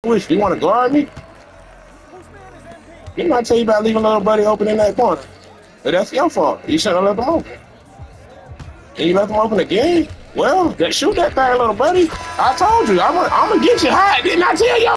Wish you want to guard me? Didn't I tell you about leaving little buddy open in that corner? But that's your fault. You shouldn't have left him open. And you left him open again? Well, shoot that thing, little buddy. I told you, I'm gonna get you hot. Didn't I tell you?